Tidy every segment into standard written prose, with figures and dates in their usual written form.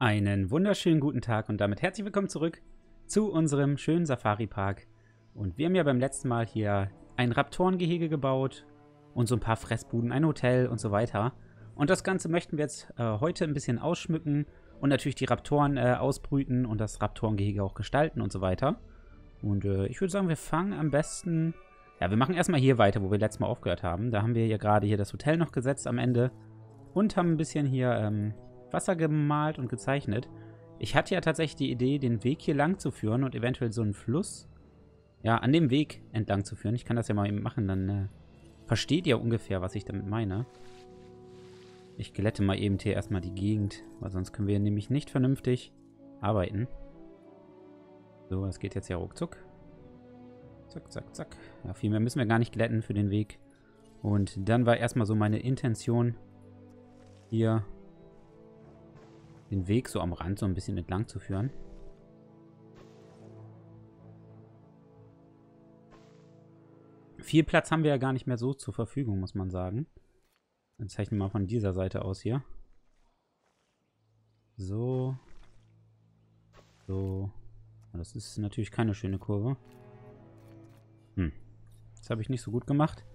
Einen wunderschönen guten Tag und damit herzlich willkommen zurück zu unserem schönen Safari-Park. Und wir haben ja beim letzten Mal hier ein Raptorengehege gebaut und so ein paar Fressbuden, ein Hotel und so weiter. Und das Ganze möchten wir jetzt heute ein bisschen ausschmücken und natürlich die Raptoren ausbrüten und das Raptorengehege auch gestalten und so weiter. Und ich würde sagen, wir fangen am besten... Ja, wir machen erstmal hier weiter, wo wir letztes Mal aufgehört haben. Da haben wir ja gerade hier das Hotel noch gesetzt am Ende und haben ein bisschen hier... Wasser gemalt und gezeichnet. Ich hatte ja tatsächlich die Idee, den Weg hier lang zu führen und eventuell so einen Fluss, ja, an dem Weg entlang zu führen. Ich kann das ja mal eben machen, dann versteht ihr ungefähr, was ich damit meine. Ich glätte mal eben hier erstmal die Gegend, weil sonst können wir nämlich nicht vernünftig arbeiten. So, das geht jetzt ja ruckzuck. Zack, zack, zack. Ja, viel mehr müssen wir gar nicht glätten für den Weg. Und dann war erstmal so meine Intention, hier den Weg so am Rand so ein bisschen entlang zu führen. Viel Platz haben wir ja gar nicht mehr so zur Verfügung, muss man sagen. Dann zeichnen wir mal von dieser Seite aus hier. So. So. Das ist natürlich keine schöne Kurve. Das habe ich nicht so gut gemacht.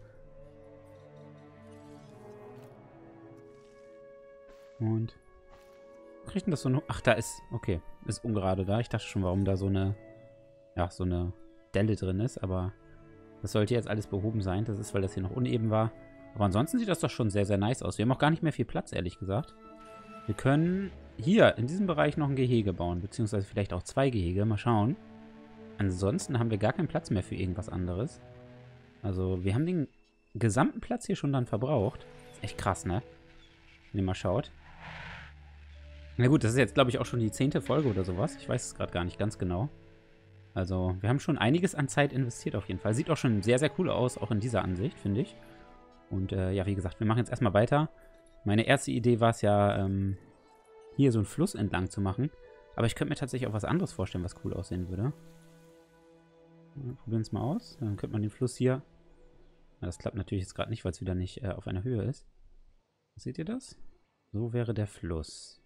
Und... kriegt denn das so eine... Ach, da ist... Okay, ist ungerade da. Ich dachte schon, warum da so eine... Ja, so eine Delle drin ist. Aber das sollte jetzt alles behoben sein. Das ist, weil das hier noch uneben war. Aber ansonsten sieht das doch schon sehr, sehr nice aus. Wir haben auch gar nicht mehr viel Platz, ehrlich gesagt. Wir können hier in diesem Bereich noch ein Gehege bauen. Beziehungsweise vielleicht auch 2 Gehege. Mal schauen. Ansonsten haben wir gar keinen Platz mehr für irgendwas anderes. Also, wir haben den gesamten Platz hier schon dann verbraucht. Ist echt krass, ne? Wenn ihr mal schaut. Na gut, das ist jetzt, glaube ich, auch schon die 10. Folge oder sowas. Ich weiß es gerade gar nicht ganz genau. Also, wir haben schon einiges an Zeit investiert auf jeden Fall. Sieht auch schon sehr, sehr cool aus, auch in dieser Ansicht, finde ich. Und ja, wie gesagt, wir machen jetzt erstmal weiter. Meine erste Idee war es ja, hier so einen Fluss entlang zu machen. Aber ich könnte mir tatsächlich auch was anderes vorstellen, was cool aussehen würde. Ja, probieren wir es mal aus. Dann könnte man den Fluss hier... Na, das klappt natürlich jetzt gerade nicht, weil es wieder nicht auf einer Höhe ist. Seht ihr das? So wäre der Fluss.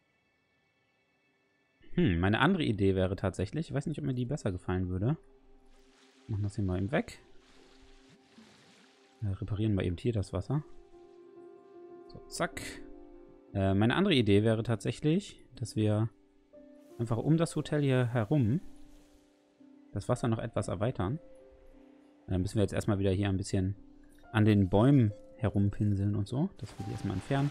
Meine andere Idee wäre tatsächlich, ich weiß nicht, ob mir die besser gefallen würde. Machen das hier mal eben weg. Reparieren wir eben hier das Wasser. So, zack. Meine andere Idee wäre tatsächlich, dass wir einfach um das Hotel hier herum das Wasser noch etwas erweitern. Dann müssen wir jetzt erstmal wieder hier ein bisschen an den Bäumen herumpinseln und so. Das will ich erstmal entfernen.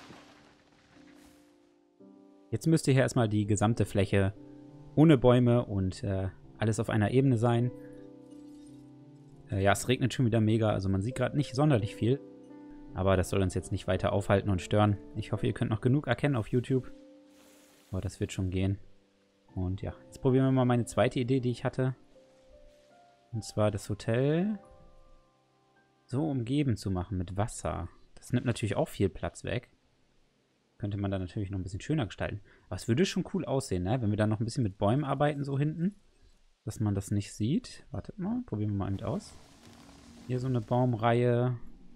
Jetzt müsste hier erstmal die gesamte Fläche ohne Bäume und alles auf einer Ebene sein. Ja, es regnet schon wieder mega, also man sieht gerade nicht sonderlich viel. Aber das soll uns jetzt nicht weiter aufhalten und stören. Ich hoffe, ihr könnt noch genug erkennen auf YouTube. Aber das wird schon gehen. Und ja, jetzt probieren wir mal meine zweite Idee, die ich hatte. Und zwar das Hotel so umgeben zu machen mit Wasser. Das nimmt natürlich auch viel Platz weg. Könnte man dann natürlich noch ein bisschen schöner gestalten. Aber es würde schon cool aussehen, ne? Wenn wir dann noch ein bisschen mit Bäumen arbeiten, so hinten. Dass man das nicht sieht. Wartet mal, probieren wir mal eben aus. Hier so eine Baumreihe.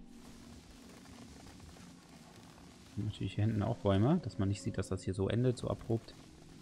Und natürlich hier hinten auch Bäume, dass man nicht sieht, dass das hier so endet, so abrupt.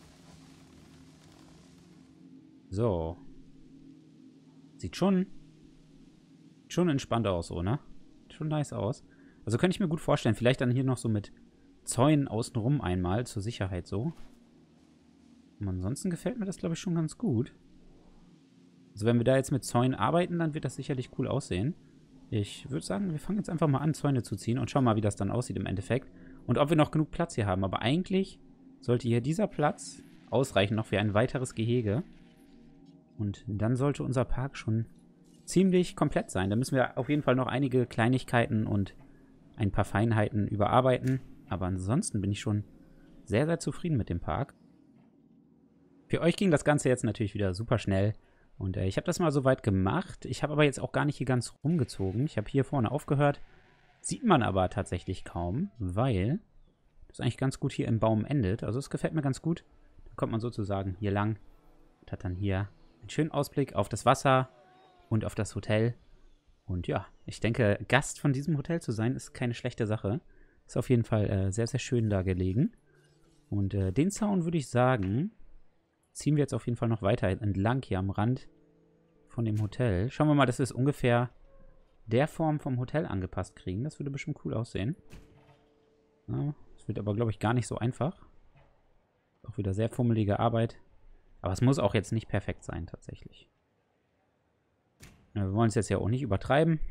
So. Sieht schon entspannt aus, so, ne? Schon nice aus. Also könnte ich mir gut vorstellen. Vielleicht dann hier noch so mit Zäunen außenrum einmal, zur Sicherheit so. Und ansonsten gefällt mir das, glaube ich, schon ganz gut. Also wenn wir da jetzt mit Zäunen arbeiten, dann wird das sicherlich cool aussehen. Ich würde sagen, wir fangen jetzt einfach mal an, Zäune zu ziehen und schauen mal, wie das dann aussieht im Endeffekt. Und ob wir noch genug Platz hier haben. Aber eigentlich sollte hier dieser Platz ausreichen noch für ein weiteres Gehege. Und dann sollte unser Park schon ziemlich komplett sein. Da müssen wir auf jeden Fall noch einige Kleinigkeiten und ein paar Feinheiten überarbeiten. Aber ansonsten bin ich schon sehr, sehr zufrieden mit dem Park. Für euch ging das Ganze jetzt natürlich wieder super schnell. Und ich habe das mal soweit gemacht. Ich habe aber jetzt auch gar nicht hier ganz rumgezogen. Ich habe hier vorne aufgehört. Sieht man aber tatsächlich kaum, weil das eigentlich ganz gut hier im Baum endet. Also es gefällt mir ganz gut. Da kommt man sozusagen hier lang und hat dann hier einen schönen Ausblick auf das Wasser und auf das Hotel. Und ja, ich denke, Gast von diesem Hotel zu sein, ist keine schlechte Sache. Ist auf jeden Fall sehr, sehr schön da gelegen. Und den Zaun würde ich sagen, ziehen wir jetzt auf jeden Fall noch weiter entlang hier am Rand von dem Hotel. Schauen wir mal, dass wir es ungefähr der Form vom Hotel angepasst kriegen. Das würde bestimmt cool aussehen. Ja, das wird aber, glaube ich, gar nicht so einfach. Auch wieder sehr fummelige Arbeit. Aber es muss auch jetzt nicht perfekt sein, tatsächlich. Ja, wir wollen es jetzt ja auch nicht übertreiben.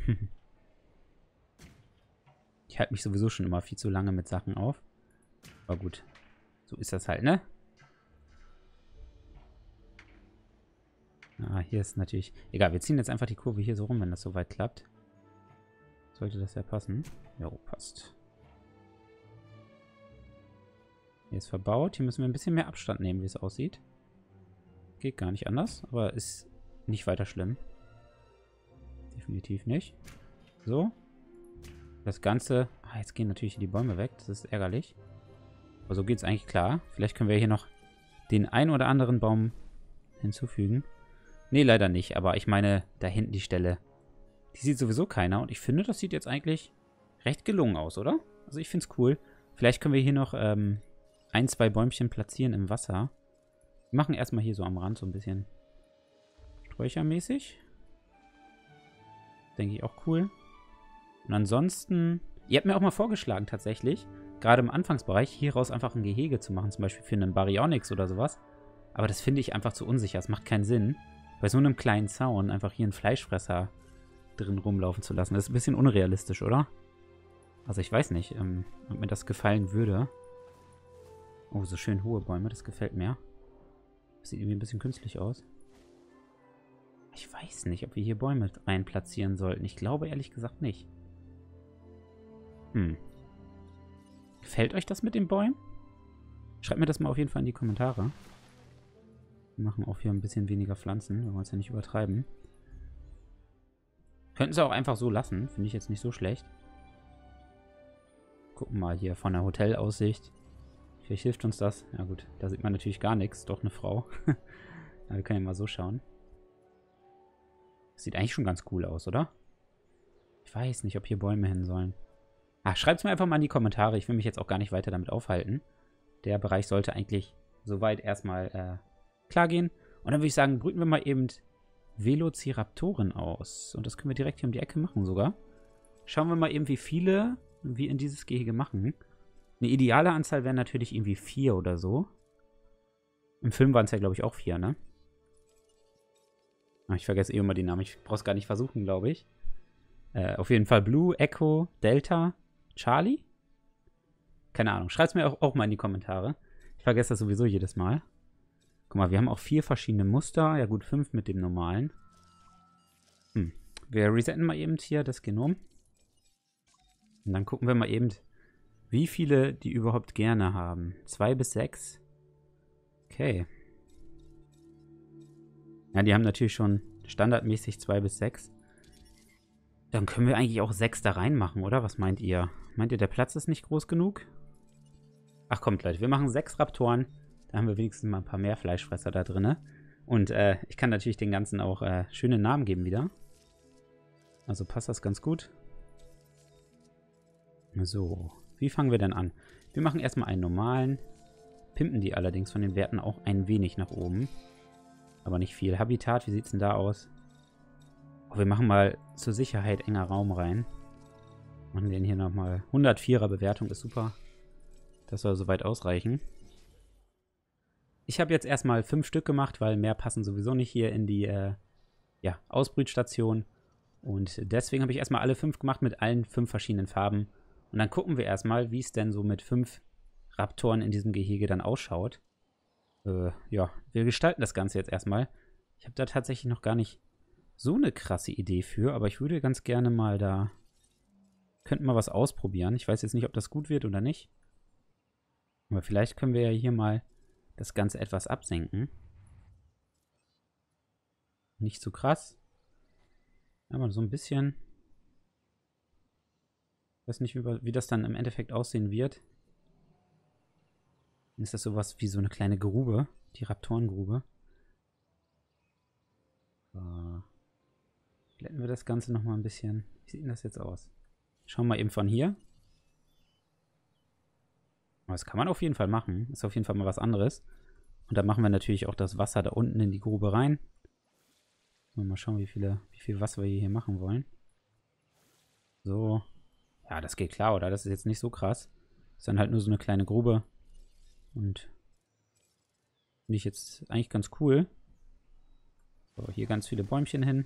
Ich halte mich sowieso schon immer viel zu lange mit Sachen auf. Aber gut, so ist das halt, ne? Ah, hier ist natürlich... Egal, wir ziehen jetzt einfach die Kurve hier so rum, wenn das soweit klappt. Sollte das ja passen. Jo, passt. Hier ist verbaut. Hier müssen wir ein bisschen mehr Abstand nehmen, wie es aussieht. Geht gar nicht anders, aber ist nicht weiter schlimm. Definitiv nicht. So. Das Ganze... Ah, jetzt gehen natürlich die Bäume weg. Das ist ärgerlich. Aber so geht es eigentlich klar. Vielleicht können wir hier noch den ein oder anderen Baum hinzufügen. Nee, leider nicht. Aber ich meine, da hinten die Stelle, die sieht sowieso keiner. Und ich finde, das sieht jetzt eigentlich recht gelungen aus, oder? Also ich finde es cool. Vielleicht können wir hier noch ein, zwei Bäumchen platzieren im Wasser. Wir machen erstmal hier so am Rand so ein bisschen sträuchermäßig. Denke ich auch cool. Und ansonsten, ihr habt mir auch mal vorgeschlagen tatsächlich, gerade im Anfangsbereich, hieraus einfach ein Gehege zu machen. Zum Beispiel für einen Baryonyx oder sowas. Aber das finde ich einfach zu unsicher. Es macht keinen Sinn, bei so einem kleinen Zaun einfach hier einen Fleischfresser drin rumlaufen zu lassen. Das ist ein bisschen unrealistisch, oder? Also ich weiß nicht, ob mir das gefallen würde. Oh, so schön hohe Bäume, das gefällt mir. Das sieht irgendwie ein bisschen künstlich aus. Ich weiß nicht, ob wir hier Bäume rein platzieren sollten. Ich glaube ehrlich gesagt nicht. Gefällt euch das mit den Bäumen? Schreibt mir das mal auf jeden Fall in die Kommentare. Wir machen auch hier ein bisschen weniger Pflanzen. Wir wollen es ja nicht übertreiben. Könnten sie auch einfach so lassen. Finde ich jetzt nicht so schlecht. Gucken mal hier von der Hotelaussicht. Vielleicht hilft uns das. Ja gut, da sieht man natürlich gar nichts. Doch eine Frau. Ja, wir können ja mal so schauen. Das sieht eigentlich schon ganz cool aus, oder? Ich weiß nicht, ob hier Bäume hin sollen. Ach, schreibt es mir einfach mal in die Kommentare. Ich will mich jetzt auch gar nicht weiter damit aufhalten. Der Bereich sollte eigentlich soweit erstmal klar gehen. Und dann würde ich sagen, brüten wir mal eben Velociraptoren aus. Und das können wir direkt hier um die Ecke machen sogar. Schauen wir mal eben, wie viele wir in dieses Gehege machen. Eine ideale Anzahl wären natürlich irgendwie 4 oder so. Im Film waren es ja, glaube ich, auch 4, ne? Ach, ich vergesse eh immer die Namen. Ich brauche es gar nicht versuchen, glaube ich. Auf jeden Fall Blue, Echo, Delta, Charlie? Keine Ahnung. Schreibt es mir auch mal in die Kommentare. Ich vergesse das sowieso jedes Mal. Guck mal, wir haben auch 4 verschiedene Muster. Ja gut, 5 mit dem normalen. Wir resetten mal eben hier das Genom. Und dann gucken wir mal eben, wie viele die überhaupt gerne haben. 2 bis 6. Okay. Ja, die haben natürlich schon standardmäßig 2 bis 6. Dann können wir eigentlich auch 6 da reinmachen, oder? Was meint ihr? Meint ihr, der Platz ist nicht groß genug? Ach kommt, Leute, wir machen 6 Raptoren. Da haben wir wenigstens mal ein paar mehr Fleischfresser da drin. Und ich kann natürlich den ganzen auch schöne Namen geben wieder. Also passt das ganz gut. So, wie fangen wir denn an? Wir machen erstmal einen normalen. Pimpen die allerdings von den Werten auch ein wenig nach oben. Aber nicht viel. Habitat, wie sieht es denn da aus? Oh, wir machen mal zur Sicherheit enger Raum rein. Machen den hier nochmal. 104er Bewertung ist super. Das soll soweit ausreichen. Ich habe jetzt erstmal 5 Stück gemacht, weil mehr passen sowieso nicht hier in die Ausbrütstation. Und deswegen habe ich erstmal alle 5 gemacht mit allen 5 verschiedenen Farben. Und dann gucken wir erstmal, wie es denn so mit 5 Raptoren in diesem Gehege dann ausschaut. Ja, wir gestalten das Ganze jetzt erstmal. Ich habe da tatsächlich noch gar nicht so eine krasse Idee für, aber ich würde ganz gerne mal da... Könnten mal was ausprobieren. Ich weiß jetzt nicht, ob das gut wird oder nicht. Aber vielleicht können wir ja hier mal das Ganze etwas absenken. Nicht zu krass. Aber so ein bisschen. Ich weiß nicht, wie das dann im Endeffekt aussehen wird. Dann ist das sowas wie so eine kleine Grube. Die Raptorengrube. So. Glätten wir das Ganze nochmal ein bisschen. Wie sieht denn das jetzt aus? Schauen wir mal eben von hier. Aber das kann man auf jeden Fall machen. Ist auf jeden Fall mal was anderes. Und dann machen wir natürlich auch das Wasser da unten in die Grube rein. Mal schauen, wie viel Wasser wir hier machen wollen. So. Ja, das geht klar, oder? Das ist jetzt nicht so krass. Ist dann halt nur so eine kleine Grube. Und finde ich jetzt eigentlich ganz cool. So, hier ganz viele Bäumchen hin.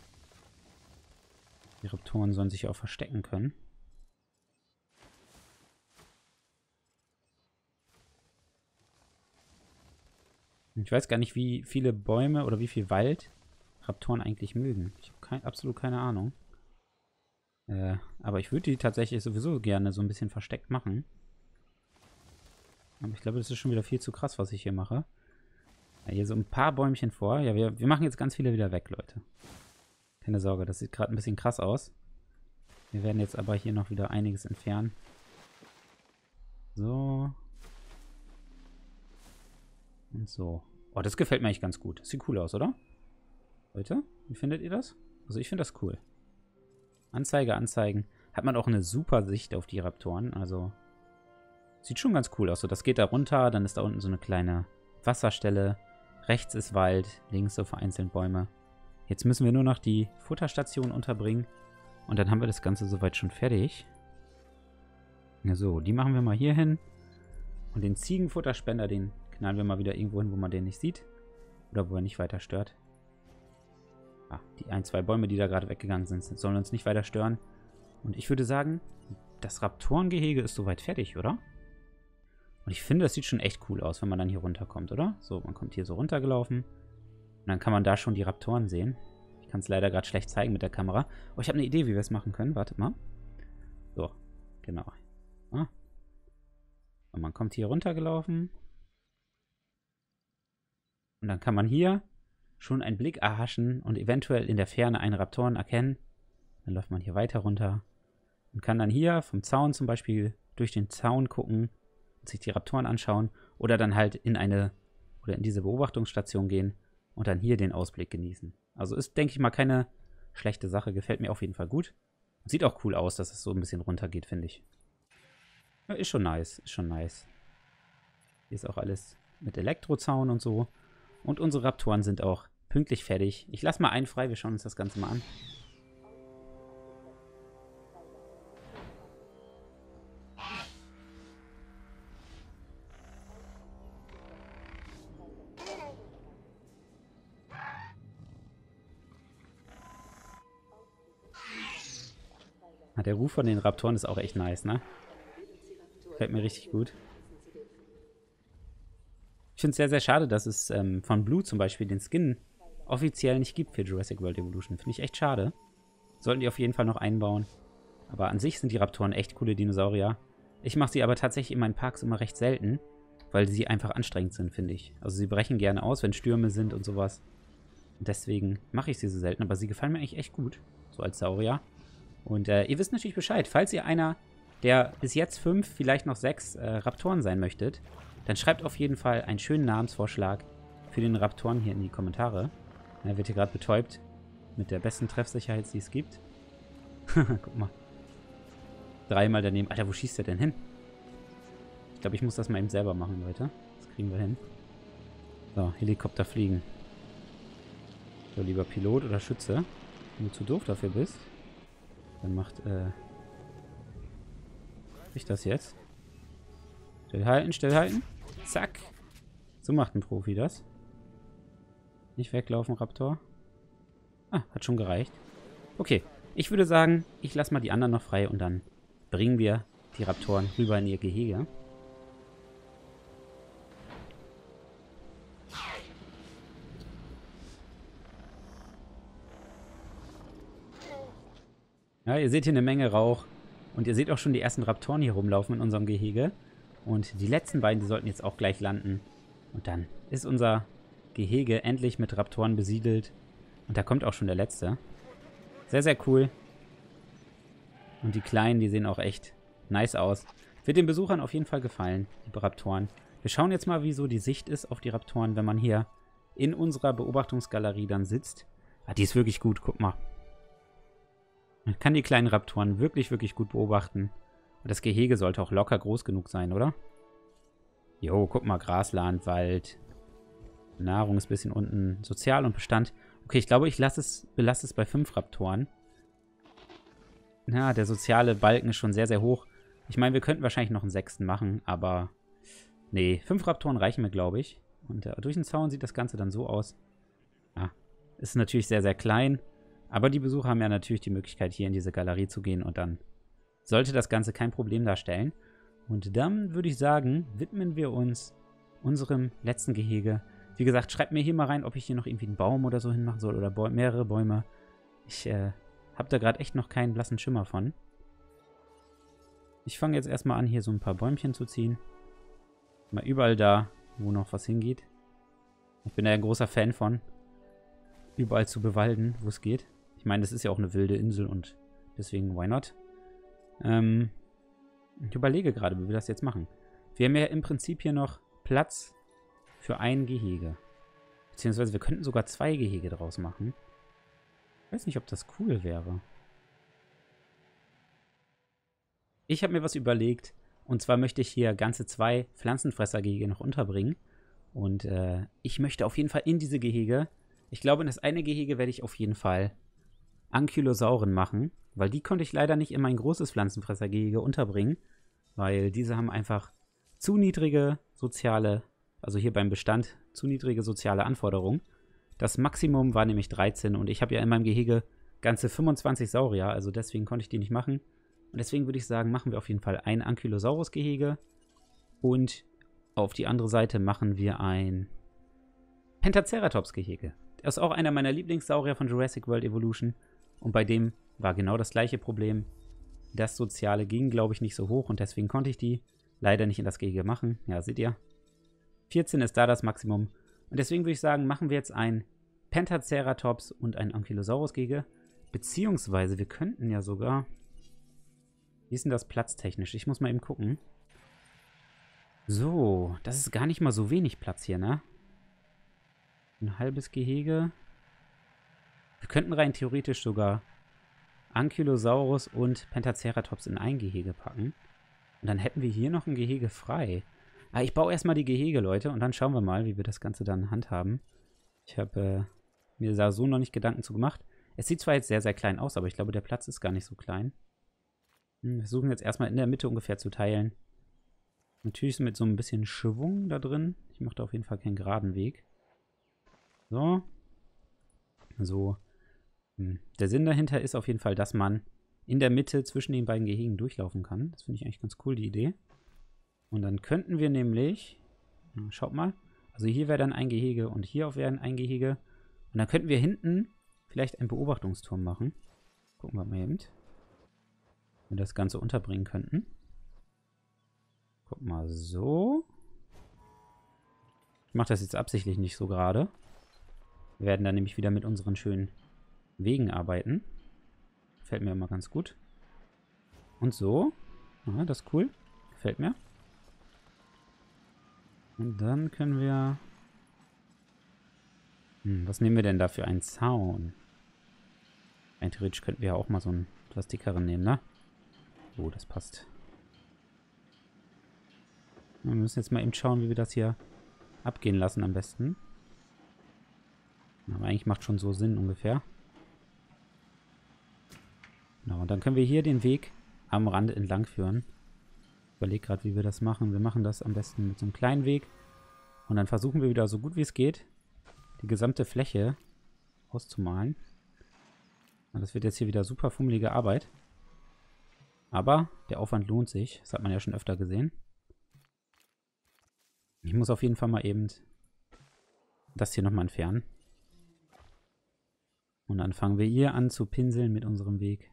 Die Raptoren sollen sich auch verstecken können. Ich weiß gar nicht, wie viele Bäume oder wie viel Wald Raptoren eigentlich mögen. Ich habe absolut keine Ahnung. Aber ich würde die tatsächlich sowieso gerne so ein bisschen versteckt machen. Aber ich glaube, das ist schon wieder viel zu krass, was ich hier mache. Ja, hier so ein paar Bäumchen vor. Ja, wir machen jetzt ganz viele wieder weg, Leute. Keine Sorge, das sieht gerade ein bisschen krass aus. Wir werden jetzt aber hier noch wieder einiges entfernen. So. Und so. Oh, das gefällt mir eigentlich ganz gut. Das sieht cool aus, oder? Leute, wie findet ihr das? Also ich finde das cool. Anzeige, anzeigen. Hat man auch eine super Sicht auf die Raptoren. Also sieht schon ganz cool aus. So, das geht da runter. Dann ist da unten so eine kleine Wasserstelle. Rechts ist Wald. Links so vereinzelt Bäume. Jetzt müssen wir nur noch die Futterstation unterbringen. Und dann haben wir das Ganze soweit schon fertig. Ja, so, die machen wir mal hier hin. Und den Ziegenfutterspender, den knallen wir mal wieder irgendwo hin, wo man den nicht sieht. Oder wo er nicht weiter stört. Ah, die 1, 2 Bäume, die da gerade weggegangen sind, sollen uns nicht weiter stören. Und ich würde sagen, das Raptorengehege ist soweit fertig, oder? Und ich finde, das sieht schon echt cool aus, wenn man dann hier runterkommt, oder? So, man kommt hier so runtergelaufen. Und dann kann man da schon die Raptoren sehen. Ich kann es leider gerade schlecht zeigen mit der Kamera. Oh, ich habe eine Idee, wie wir es machen können. Wartet mal. So, genau. Ah. Und man kommt hier runtergelaufen. Und dann kann man hier schon einen Blick erhaschen und eventuell in der Ferne einen Raptoren erkennen. Dann läuft man hier weiter runter und kann dann hier vom Zaun zum Beispiel durch den Zaun gucken und sich die Raptoren anschauen oder dann halt in diese Beobachtungsstation gehen und dann hier den Ausblick genießen. Also ist, denke ich mal, keine schlechte Sache. Gefällt mir auf jeden Fall gut. Sieht auch cool aus, dass es so ein bisschen runter geht, finde ich. Ja, ist schon nice, ist schon nice. Hier ist auch alles mit Elektrozaun und so. Und unsere Raptoren sind auch pünktlich fertig. Ich lasse mal einen frei, wir schauen uns das Ganze mal an. Ah, der Ruf von den Raptoren ist auch echt nice, ne? Gefällt mir richtig gut. Ich finde es sehr, sehr schade, dass es von Blue zum Beispiel den Skin offiziell nicht gibt für Jurassic World Evolution. Finde ich echt schade. Sollten die auf jeden Fall noch einbauen. Aber an sich sind die Raptoren echt coole Dinosaurier. Ich mache sie aber tatsächlich in meinen Parks immer recht selten, weil sie einfach anstrengend sind, finde ich. Also sie brechen gerne aus, wenn Stürme sind und sowas. Und deswegen mache ich sie so selten. Aber sie gefallen mir eigentlich echt gut, so als Saurier. Und ihr wisst natürlich Bescheid. Falls ihr einer der bis jetzt 5, vielleicht noch 6 Raptoren sein möchtet, dann schreibt auf jeden Fall einen schönen Namensvorschlag für den Raptoren hier in die Kommentare. Er wird hier gerade betäubt mit der besten Treffsicherheit, die es gibt. Guck mal. 3-mal daneben. Alter, wo schießt der denn hin? Ich glaube, ich muss das mal eben selber machen, Leute. Das kriegen wir hin. So, Helikopter fliegen. So, lieber Pilot oder Schütze. Wenn du zu doof dafür bist, dann macht, ich das jetzt. Stillhalten, stillhalten. Zack. So macht ein Profi das. Nicht weglaufen, Raptor. Ah, hat schon gereicht. Okay, ich würde sagen, ich lasse mal die anderen noch frei und dann bringen wir die Raptoren rüber in ihr Gehege. Ja, ihr seht hier eine Menge Rauch. Und ihr seht auch schon die ersten Raptoren hier rumlaufen in unserem Gehege. Und die letzten beiden, die sollten jetzt auch gleich landen. Und dann ist unser Gehege endlich mit Raptoren besiedelt. Und da kommt auch schon der letzte. Sehr, sehr cool. Und die Kleinen, die sehen auch echt nice aus. Wird den Besuchern auf jeden Fall gefallen, die Raptoren. Wir schauen jetzt mal, wie so die Sicht ist auf die Raptoren, wenn man hier in unserer Beobachtungsgalerie dann sitzt. Ah, die ist wirklich gut, guck mal. Man kann die kleinen Raptoren wirklich, wirklich gut beobachten. Und das Gehege sollte auch locker groß genug sein, oder? Jo, guck mal, Grasland, Wald. Nahrung ist ein bisschen unten. Sozial und Bestand. Okay, ich glaube, ich belasse es bei 5 Raptoren. Na, der soziale Balken ist schon sehr, sehr hoch. Ich meine, wir könnten wahrscheinlich noch einen 6. machen, aber nee, 5 Raptoren reichen mir, glaube ich. Und durch den Zaun sieht das Ganze dann so aus. Ja, ist natürlich sehr, sehr klein. Aber die Besucher haben ja natürlich die Möglichkeit, hier in diese Galerie zu gehen. Und dann sollte das Ganze kein Problem darstellen. Und dann würde ich sagen, widmen wir uns unserem letzten Gehege. Wie gesagt, schreibt mir hier mal rein, ob ich hier noch irgendwie einen Baum oder so hinmachen soll. Oder mehrere Bäume. Ich habe da gerade echt noch keinen blassen Schimmer von. Ich fange jetzt erstmal an, hier so ein paar Bäumchen zu ziehen. Mal überall da, wo noch was hingeht. Ich bin da ja ein großer Fan von, überall zu bewalden, wo es geht. Ich meine, das ist ja auch eine wilde Insel und deswegen, why not? Ich überlege gerade, wie wir das jetzt machen. Wir haben ja im Prinzip hier noch Platz für ein Gehege. Beziehungsweise wir könnten sogar 2 Gehege draus machen. Ich weiß nicht, ob das cool wäre. Ich habe mir was überlegt. Und zwar möchte ich hier ganze 2 Pflanzenfressergehege noch unterbringen. Und ich möchte auf jeden Fall in diese Gehege, ich glaube, in das eine Gehege werde ich auf jeden Fall Ankylosauren machen. Weil die konnte ich leider nicht in mein großes Pflanzenfressergehege unterbringen. Weil diese haben einfach zu niedrige soziale, also hier beim Bestand, zu niedrige soziale Anforderungen. Das Maximum war nämlich 13 und ich habe ja in meinem Gehege ganze 25 Saurier, also deswegen konnte ich die nicht machen. Und deswegen würde ich sagen, machen wir auf jeden Fall ein Ankylosaurus-Gehege und auf die andere Seite machen wir ein Pentaceratops-Gehege. Der ist auch einer meiner Lieblingssaurier von Jurassic World Evolution und bei dem war genau das gleiche Problem. Das Soziale ging, glaube ich, nicht so hoch und deswegen konnte ich die leider nicht in das Gehege machen. Ja, seht ihr? 14 ist da das Maximum. Und deswegen würde ich sagen, machen wir jetzt ein Pentaceratops und ein Ankylosaurus-Gehege. Beziehungsweise wir könnten ja sogar... Wie ist denn das platztechnisch? Ich muss mal eben gucken. So, das ist gar nicht mal so wenig Platz hier, ne? Ein halbes Gehege. Wir könnten rein theoretisch sogar Ankylosaurus und Pentaceratops in ein Gehege packen. Und dann hätten wir hier noch ein Gehege frei. Aber ich baue erstmal die Gehege, Leute, und dann schauen wir mal, wie wir das Ganze dann handhaben. Ich habe mir da so noch nicht Gedanken zu gemacht. Es sieht zwar jetzt sehr, sehr klein aus, aber ich glaube, der Platz ist gar nicht so klein. Wir versuchen jetzt erstmal in der Mitte ungefähr zu teilen. Natürlich mit so ein bisschen Schwung da drin. Ich mache da auf jeden Fall keinen geraden Weg. So. So. Der Sinn dahinter ist auf jeden Fall, dass man in der Mitte zwischen den beiden Gehegen durchlaufen kann. Das finde ich eigentlich ganz cool, die Idee. Und dann könnten wir nämlich, schaut mal, also hier wäre dann ein Gehege und hier auch wäre ein Gehege. Und dann könnten wir hinten vielleicht einen Beobachtungsturm machen. Gucken wir mal eben, wie wir das Ganze unterbringen könnten. Guck mal, so. Ich mache das jetzt absichtlich nicht so gerade. Wir werden dann nämlich wieder mit unseren schönen Wegen arbeiten. Gefällt mir immer ganz gut. Und so. Ja, das ist cool. Gefällt mir. Und dann können wir... was nehmen wir denn da für einen Zaun? Rein theoretisch könnten wir ja auch mal so einen etwas dickeren nehmen, ne? Oh, das passt. Wir müssen jetzt mal eben schauen, wie wir das hier abgehen lassen am besten. Aber eigentlich macht schon so Sinn ungefähr. Genau, und dann können wir hier den Weg am Rand entlang führen. Ich überlege gerade, wie wir das machen. Wir machen das am besten mit so einem kleinen Weg. Und dann versuchen wir wieder so gut wie es geht, die gesamte Fläche auszumalen. Und das wird jetzt hier wieder super fummelige Arbeit. Aber der Aufwand lohnt sich. Das hat man ja schon öfter gesehen. Ich muss auf jeden Fall mal eben das hier nochmal entfernen. Und dann fangen wir hier an zu pinseln mit unserem Weg.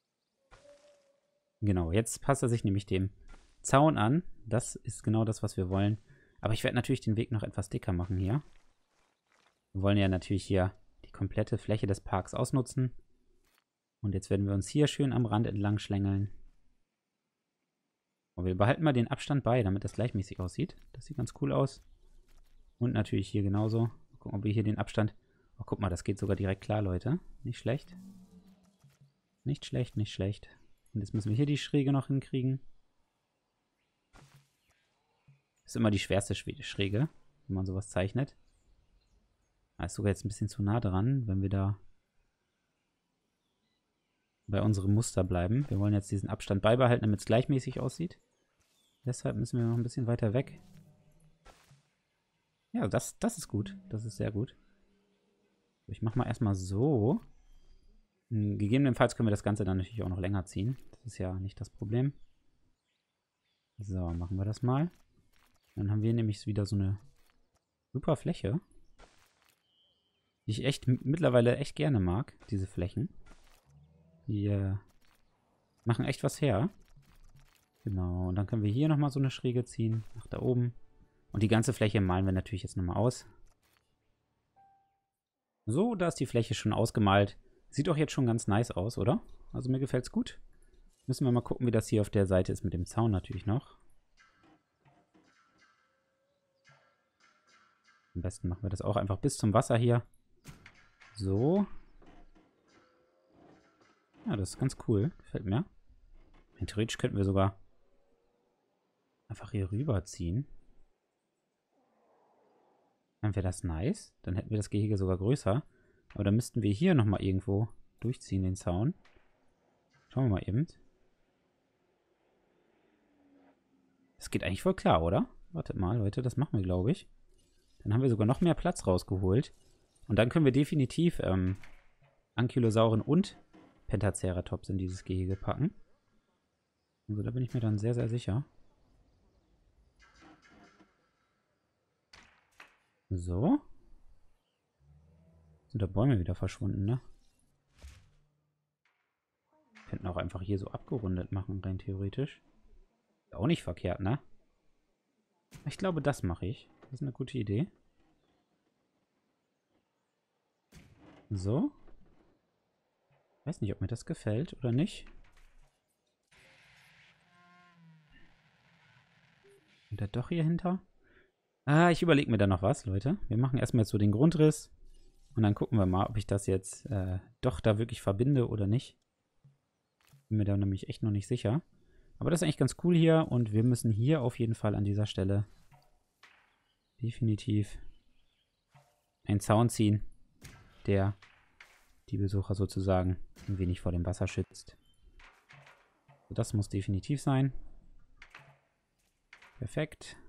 Genau, jetzt passt er sich nämlich dem Zaun an. Das ist genau das, was wir wollen. Aber ich werde natürlich den Weg noch etwas dicker machen hier. Wir wollen ja natürlich hier die komplette Fläche des Parks ausnutzen. Und jetzt werden wir uns hier schön am Rand entlang schlängeln. Und wir behalten mal den Abstand bei, damit das gleichmäßig aussieht. Das sieht ganz cool aus. Und natürlich hier genauso. Mal gucken, ob wir hier den Abstand... Oh, guck mal, das geht sogar direkt klar, Leute. Nicht schlecht. Nicht schlecht, nicht schlecht. Und jetzt müssen wir hier die Schräge noch hinkriegen. Ist immer die schwerste Schräge, wenn man sowas zeichnet. Ist sogar jetzt ein bisschen zu nah dran, wenn wir da bei unserem Muster bleiben. Wir wollen jetzt diesen Abstand beibehalten, damit es gleichmäßig aussieht. Deshalb müssen wir noch ein bisschen weiter weg. Ja, das ist gut. Das ist sehr gut. Ich mache mal erstmal so. Gegebenenfalls können wir das Ganze dann natürlich auch noch länger ziehen. Das ist ja nicht das Problem. So, machen wir das mal. Dann haben wir nämlich wieder so eine super Fläche, die ich echt mittlerweile echt gerne mag, diese Flächen. Die machen echt was her. Genau, und dann können wir hier nochmal so eine Schräge ziehen, nach da oben. Und die ganze Fläche malen wir natürlich jetzt nochmal aus. So, da ist die Fläche schon ausgemalt. Sieht auch jetzt schon ganz nice aus, oder? Also mir gefällt es gut. Müssen wir mal gucken, wie das hier auf der Seite ist mit dem Zaun natürlich noch. Am besten machen wir das auch einfach bis zum Wasser hier. So. Ja, das ist ganz cool. Gefällt mir. Theoretisch könnten wir sogar einfach hier rüber ziehen. Dann wäre das nice. Dann hätten wir das Gehege sogar größer. Aber dann müssten wir hier nochmal irgendwo durchziehen, den Zaun. Schauen wir mal eben. Das geht eigentlich voll klar, oder? Wartet mal, Leute, das machen wir, glaube ich. Dann haben wir sogar noch mehr Platz rausgeholt. Und dann können wir definitiv Ankylosauren und Pentaceratops in dieses Gehege packen. Also da bin ich mir dann sehr, sehr sicher. So. Sind da Bäume wieder verschwunden, ne? Könnten auch einfach hier so abgerundet machen, rein theoretisch. Ist auch nicht verkehrt, ne? Ich glaube, das mache ich. Das ist eine gute Idee. So. Weiß nicht, ob mir das gefällt oder nicht. Und da doch hier hinter? Ich überlege mir da noch was, Leute. Wir machen erstmal jetzt so den Grundriss. Und dann gucken wir mal, ob ich das jetzt doch da wirklich verbinde oder nicht. Bin mir da nämlich echt noch nicht sicher. Aber das ist eigentlich ganz cool hier. Und wir müssen hier auf jeden Fall an dieser Stelle definitiv einen Zaun ziehen, der die Besucher sozusagen ein wenig vor dem Wasser schützt. So, das muss definitiv sein. Perfekt.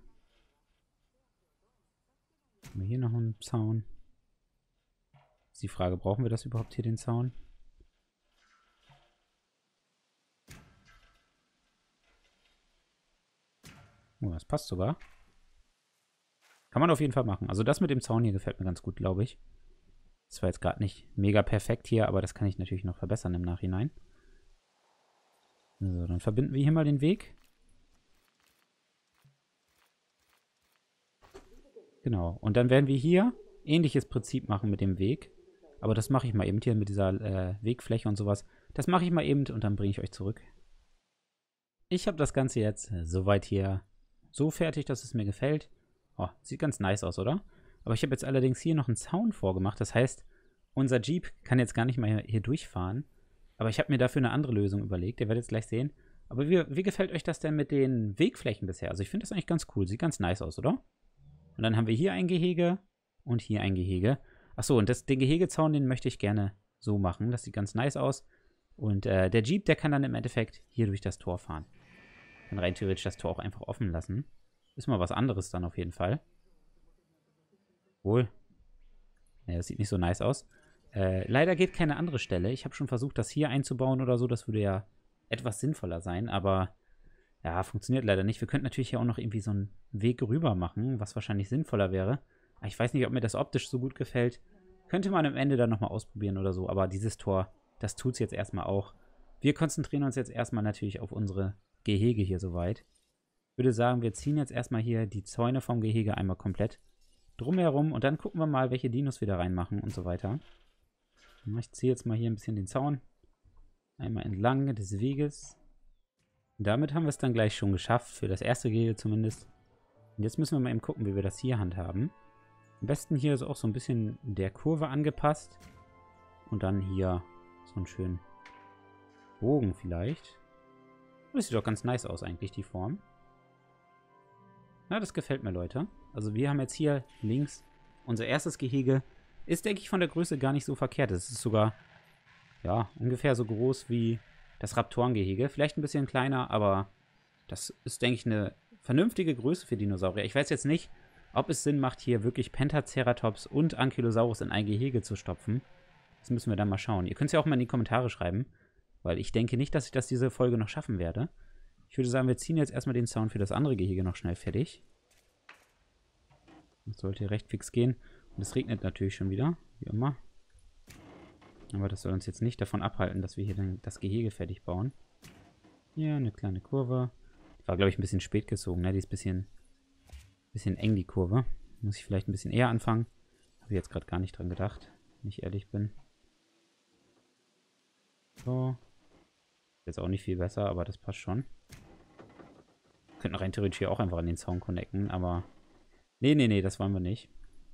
Haben wir hier noch einen Zaun? Ist die Frage, brauchen wir das überhaupt hier, den Zaun? Oh, das passt sogar. Kann man auf jeden Fall machen. Also das mit dem Zaun hier gefällt mir ganz gut, glaube ich. Das war jetzt gerade nicht mega perfekt hier, aber das kann ich natürlich noch verbessern im Nachhinein. So, dann verbinden wir hier mal den Weg. Genau. Und dann werden wir hier ähnliches Prinzip machen mit dem Weg. Aber das mache ich mal eben hier mit dieser Wegfläche und sowas. Das mache ich mal eben und dann bringe ich euch zurück. Ich habe das Ganze jetzt soweit hier so fertig, dass es mir gefällt. Oh, sieht ganz nice aus, oder? Aber ich habe jetzt allerdings hier noch einen Zaun vorgemacht. Das heißt, unser Jeep kann jetzt gar nicht mal hier durchfahren. Aber ich habe mir dafür eine andere Lösung überlegt. Ihr werdet es gleich sehen. Aber wie gefällt euch das denn mit den Wegflächen bisher? Also ich finde das eigentlich ganz cool. Sieht ganz nice aus, oder? Und dann haben wir hier ein Gehege und hier ein Gehege. Achso, und den Gehegezaun, den möchte ich gerne so machen. Das sieht ganz nice aus. Und der Jeep, der kann dann im Endeffekt hier durch das Tor fahren. Kann rein theoretisch das Tor auch einfach offen lassen. Ist mal was anderes dann auf jeden Fall. Wohl. Ja, das sieht nicht so nice aus. Leider geht keine andere Stelle. Ich habe schon versucht, das hier einzubauen oder so. Das würde ja etwas sinnvoller sein. Aber ja, funktioniert leider nicht. Wir könnten natürlich hier auch noch irgendwie so einen Weg rüber machen, was wahrscheinlich sinnvoller wäre. Aber ich weiß nicht, ob mir das optisch so gut gefällt. Könnte man am Ende dann nochmal ausprobieren oder so. Aber dieses Tor, das tut es jetzt erstmal auch. Wir konzentrieren uns jetzt erstmal natürlich auf unsere Gehege hier soweit. Ich würde sagen, wir ziehen jetzt erstmal hier die Zäune vom Gehege einmal komplett drumherum und dann gucken wir mal, welche Dinos wir da reinmachen und so weiter. Ich ziehe jetzt mal hier ein bisschen den Zaun einmal entlang des Weges. Und damit haben wir es dann gleich schon geschafft, für das erste Gehege zumindest. Und jetzt müssen wir mal eben gucken, wie wir das hier handhaben. Am besten hier ist auch so ein bisschen der Kurve angepasst. Und dann hier so einen schönen Bogen vielleicht. Das sieht doch ganz nice aus eigentlich, die Form. Na, das gefällt mir, Leute. Also wir haben jetzt hier links unser erstes Gehege. Ist, denke ich, von der Größe gar nicht so verkehrt. Es ist sogar, ja, ungefähr so groß wie das Raptorengehege. Vielleicht ein bisschen kleiner, aber das ist, denke ich, eine vernünftige Größe für Dinosaurier. Ich weiß jetzt nicht, ob es Sinn macht, hier wirklich Pentaceratops und Ankylosaurus in ein Gehege zu stopfen. Das müssen wir dann mal schauen. Ihr könnt es ja auch mal in die Kommentare schreiben, weil ich denke nicht, dass ich das diese Folge noch schaffen werde. Ich würde sagen, wir ziehen jetzt erstmal den Zaun für das andere Gehege noch schnell fertig. Das sollte recht fix gehen. Und es regnet natürlich schon wieder, wie immer. Aber das soll uns jetzt nicht davon abhalten, dass wir hier dann das Gehege fertig bauen. Hier eine kleine Kurve. Die war, glaube ich, ein bisschen spät gezogen, ne? Die ist ein bisschen eng, die Kurve. Muss ich vielleicht ein bisschen eher anfangen. Habe ich jetzt gerade gar nicht dran gedacht, wenn ich ehrlich bin. So. Jetzt auch nicht viel besser, aber das passt schon. Könnten rein theoretisch hier auch einfach an den Zaun connecten, aber nee, das wollen wir nicht.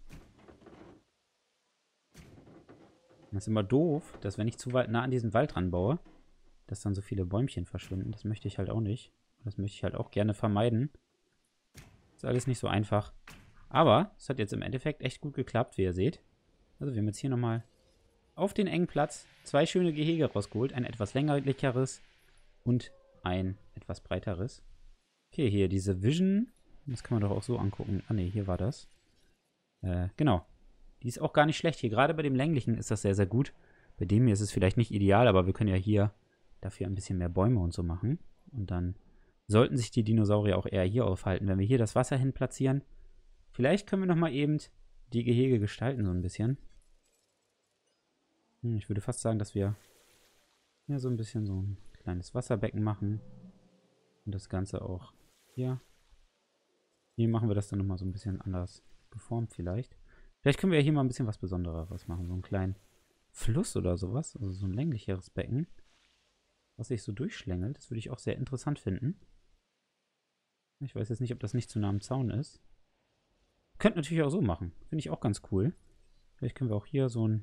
Das ist immer doof, dass wenn ich zu weit nah an diesen Wald ranbaue, dass dann so viele Bäumchen verschwinden. Das möchte ich halt auch nicht. Das möchte ich halt auch gerne vermeiden. Ist alles nicht so einfach. Aber es hat jetzt im Endeffekt echt gut geklappt, wie ihr seht. Also wir haben jetzt hier nochmal auf den engen Platz 2 schöne Gehege rausgeholt. Ein etwas länglicheres und ein etwas breiteres. Okay, hier diese Vision. Das kann man doch auch so angucken. Ah ne, hier war das. Genau. Die ist auch gar nicht schlecht. Hier gerade bei dem länglichen ist das sehr, sehr gut. Bei dem hier ist es vielleicht nicht ideal, aber wir können ja hier dafür ein bisschen mehr Bäume und so machen. Und dann sollten sich die Dinosaurier auch eher hier aufhalten. Wenn wir hier das Wasser hin platzieren, vielleicht können wir nochmal eben die Gehege gestalten so ein bisschen. Ich würde fast sagen, dass wir hier so ein bisschen so ein kleines Wasserbecken machen. Und das Ganze auch hier. Hier machen wir das dann nochmal so ein bisschen anders geformt vielleicht. Vielleicht können wir ja hier mal ein bisschen was Besonderes machen. So einen kleinen Fluss oder sowas. Also so ein länglicheres Becken, was sich so durchschlängelt. Das würde ich auch sehr interessant finden. Ich weiß jetzt nicht, ob das nicht zu nah am Zaun ist. Könnt natürlich auch so machen. Finde ich auch ganz cool. Vielleicht können wir auch hier so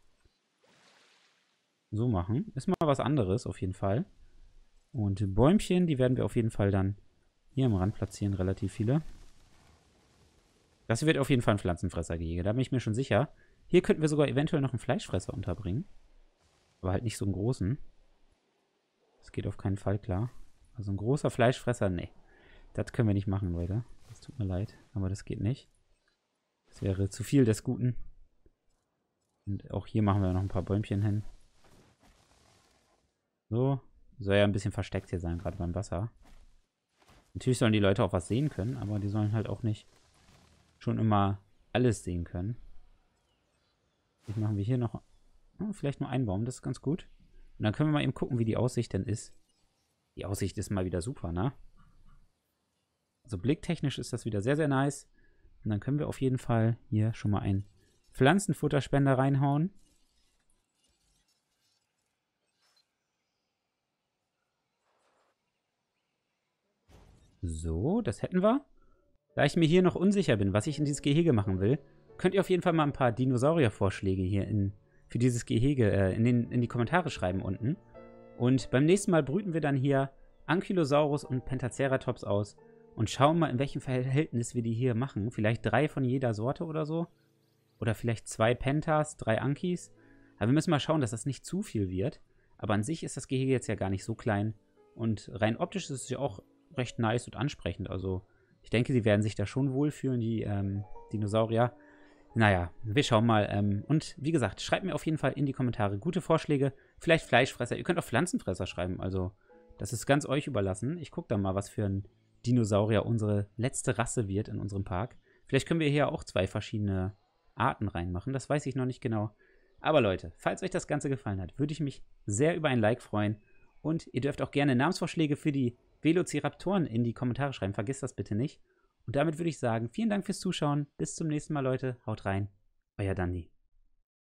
machen. Ist mal was anderes auf jeden Fall. Und Bäumchen, die werden wir auf jeden Fall dann hier am Rand platzieren. Relativ viele. Das wird auf jeden Fall ein Pflanzenfressergehege. Da bin ich mir schon sicher. Hier könnten wir sogar eventuell noch einen Fleischfresser unterbringen. Aber halt nicht so einen großen. Das geht auf keinen Fall klar. Also ein großer Fleischfresser, nee. Das können wir nicht machen, Leute. Das tut mir leid, aber das geht nicht. Das wäre zu viel des Guten. Und auch hier machen wir noch ein paar Bäumchen hin. So. Soll ja ein bisschen versteckt hier sein, gerade beim Wasser. Natürlich sollen die Leute auch was sehen können, aber die sollen halt auch nicht schon immer alles sehen können. Jetzt machen wir hier noch vielleicht nur einen Baum, das ist ganz gut. Und dann können wir mal eben gucken, wie die Aussicht denn ist. Die Aussicht ist mal wieder super, ne? Also blicktechnisch ist das wieder sehr, sehr nice. Und dann können wir auf jeden Fall hier schon mal einen Pflanzenfutterspender reinhauen. So, das hätten wir. Da ich mir hier noch unsicher bin, was ich in dieses Gehege machen will, könnt ihr auf jeden Fall mal ein paar Dinosaurier-Vorschläge hier für dieses Gehege in die Kommentare schreiben unten. Und beim nächsten Mal brüten wir dann hier Ankylosaurus und Pentaceratops aus und schauen mal, in welchem Verhältnis wir die hier machen. Vielleicht 3 von jeder Sorte oder so. Oder vielleicht 2 Pentas, 3 Ankys. Aber wir müssen mal schauen, dass das nicht zu viel wird. Aber an sich ist das Gehege jetzt ja gar nicht so klein. Und rein optisch ist es ja auch recht nice und ansprechend. Also ich denke, sie werden sich da schon wohlfühlen, die Dinosaurier. Naja, wir schauen mal. Und wie gesagt, schreibt mir auf jeden Fall in die Kommentare gute Vorschläge. Vielleicht Fleischfresser. Ihr könnt auch Pflanzenfresser schreiben. Also, das ist ganz euch überlassen. Ich gucke da mal, was für ein Dinosaurier unsere letzte Rasse wird in unserem Park. Vielleicht können wir hier auch 2 verschiedene Arten reinmachen. Das weiß ich noch nicht genau. Aber Leute, falls euch das Ganze gefallen hat, würde ich mich sehr über ein Like freuen. Und ihr dürft auch gerne Namensvorschläge für die Velociraptoren in die Kommentare schreiben. Vergesst das bitte nicht. Und damit würde ich sagen, vielen Dank fürs Zuschauen. Bis zum nächsten Mal, Leute. Haut rein. Euer Dandi.